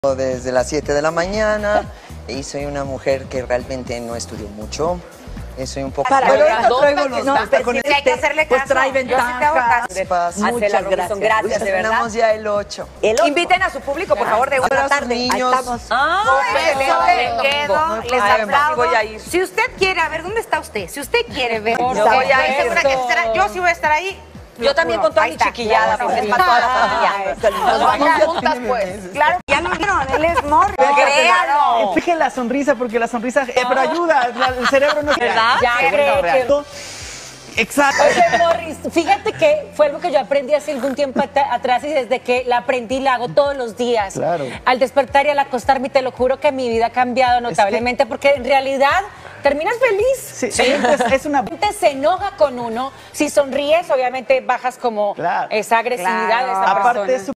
Desde las 7 de la mañana y soy una mujer que realmente no estudió mucho. Soy un poco... Pero ahorita traigo los con hay que hacerle pues caso. trae ventajas. Muchas gracias. Gracias, de verdad. Terminamos ya el 8. Inviten a su público, por favor, de una tarde. Niños. Ahí estamos. Me quedo, les aplaudo. Voy a ir. Si usted quiere, a ver, ¿dónde está usted? Si usted quiere ver, Yo voy a ir. yo sí voy a estar ahí. Yo también con toda mi chiquillada, porque es para toda la familia. Nos vamos juntas, pues. Claro, ya lo vieron, él es Morris. Créalo. Fije la sonrisa, porque la sonrisa, pero ayuda, el cerebro no... ¿Verdad? Ya cree que... Exacto. Oye, Morris, fíjate que fue algo que yo aprendí hace algún tiempo atrás y desde que la aprendí la hago todos los días. Claro. Al despertar y al acostarme, te lo juro que mi vida ha cambiado notablemente porque en realidad terminas feliz. Sí, es una... La gente se enoja con uno. Si sonríes, obviamente bajas como Claro. esa agresividad de esa Aparte persona. es